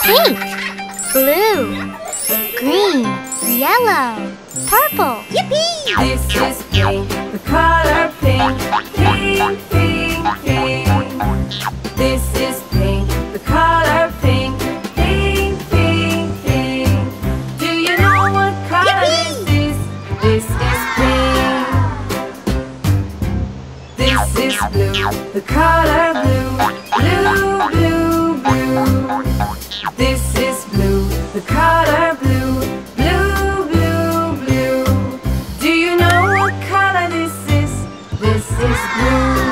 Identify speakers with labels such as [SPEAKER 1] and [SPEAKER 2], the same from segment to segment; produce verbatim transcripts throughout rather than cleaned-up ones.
[SPEAKER 1] Pink, blue, green, yellow, purple.
[SPEAKER 2] Yippee! This is pink, the color pink. Pink, pink, pink. This is pink, the color pink. Pink, pink, pink. Do you know what color this is? This is pink. This is blue, the color blue. Blue, blue, blue. This is blue, the color blue. Blue, blue, blue. Do you know what color this is? This is blue.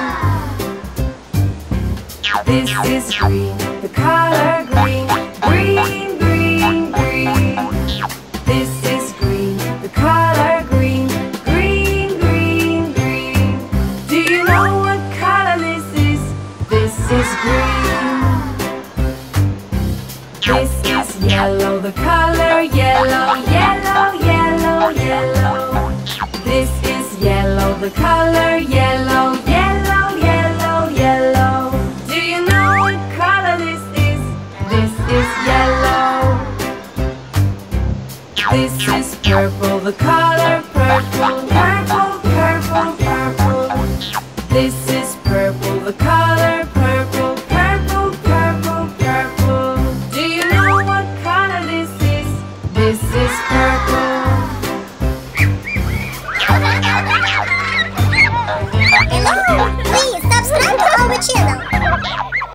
[SPEAKER 2] This is green, the color green. Green, green, green. This is green, the color green. Green, green, green. Do you know what color this is? This is green. This is yellow, the color yellow. Yellow, yellow, yellow. This is yellow, the color yellow. Yellow, yellow, yellow. Do you know what color this is? This is yellow. This is purple, the color